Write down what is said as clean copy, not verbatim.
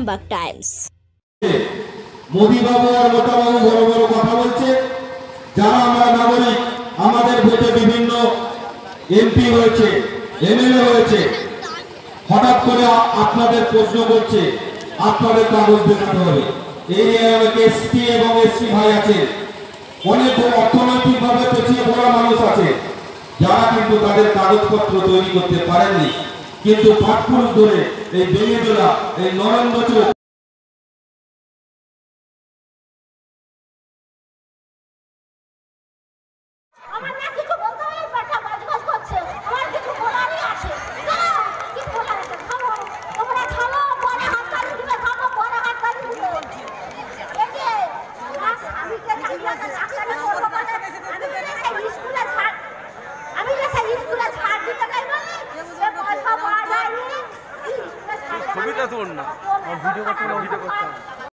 Arambagh Times. Modi বাবু আর মোটা বাবু বড় বড় কথা বলছে, যারা আমরা নাগরিক, আমাদের ভোটে বিভিন্ন এমপি হয়েছে, এমএলএ হয়েছে, হঠাৎ করে আপনাদের প্রশ্ন করছে আপনাদের কাগজ দেখাতে হবে। এই এসটি এবং এসসি ভাই আছে, অনেক অর্থনৈতিক ভাবে পিছিয়ে পড়া মানুষ আছে, যারা কিন্তু তাদের কাগজপত্র তৈরি করতে পারেননি, কিন্তু পাটপুরুষ ধরে এই বেঙ্গেদোলা, এই নরেন্দ্র চোখ ছবিটা তোর না, ভিডিও করতে